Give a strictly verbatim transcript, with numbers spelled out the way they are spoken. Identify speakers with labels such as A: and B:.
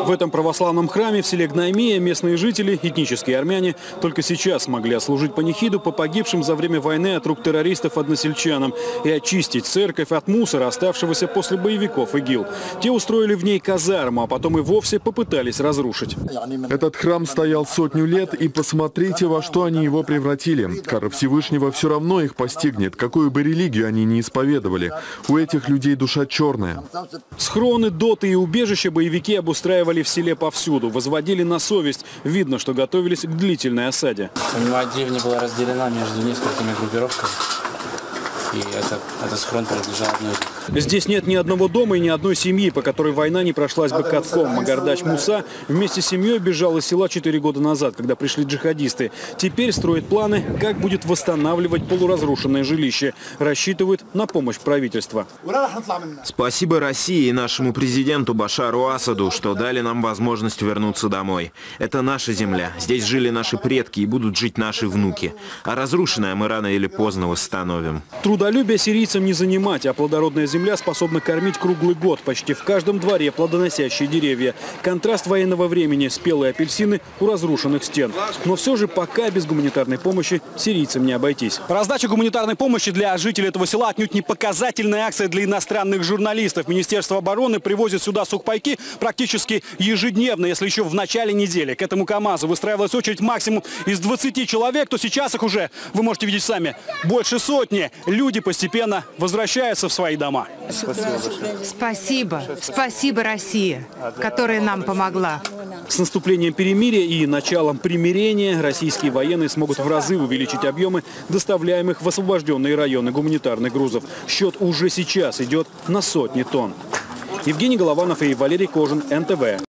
A: В этом православном храме в селе Гнаймия местные жители, этнические армяне, только сейчас смогли отслужить панихиду по погибшим за время войны от рук террористов односельчанам и очистить церковь от мусора, оставшегося после боевиков ИГИЛ. Те устроили в ней казарму, а потом и вовсе попытались разрушить.
B: Этот храм стоял сотню лет, и посмотрите, во что они его превратили. Кара Всевышнего все равно их постигнет, какую бы религию они ни исповедовали. У этих людей душа черная.
A: Схроны, доты и убежища боевики обустраивали в селе повсюду, возводили на совесть. Видно, что готовились к длительной осаде.
C: Понимаете, деревня была разделена между несколькими группировками. И это, этот схрон принадлежал одной из них.
A: Здесь нет ни одного дома и ни одной семьи, по которой война не прошлась бы катком. Магардач Муса вместе с семьей бежал из села четыре года назад, когда пришли джихадисты. Теперь строит планы, как будет восстанавливать полуразрушенное жилище. Рассчитывает на помощь правительства.
D: Спасибо России и нашему президенту Башару Асаду, что дали нам возможность вернуться домой. Это наша земля. Здесь жили наши предки и будут жить наши внуки. А разрушенное мы рано или поздно восстановим.
A: Трудолюбие сирийцам не занимать, а плодородная земля способна кормить круглый год. Почти в каждом дворе плодоносящие деревья. Контраст военного времени – спелые апельсины у разрушенных стен. Но все же пока без гуманитарной помощи сирийцам не обойтись. Раздача гуманитарной помощи для жителей этого села отнюдь не показательная акция для иностранных журналистов. Министерство обороны привозит сюда сухпайки практически ежедневно, если еще в начале недели. К этому КАМАЗу выстраивалась очередь максимум из двадцати человек, то сейчас их уже, вы можете видеть сами, больше сотни. Люди постепенно возвращаются в свои дома.
E: Спасибо. Спасибо, Россия, которая нам помогла.
A: С наступлением перемирия и началом примирения российские военные смогут в разы увеличить объемы доставляемых в освобожденные районы гуманитарных грузов. Счет уже сейчас идет на сотни тонн. Евгений Голованов и Валерий Кожин, эн тэ вэ.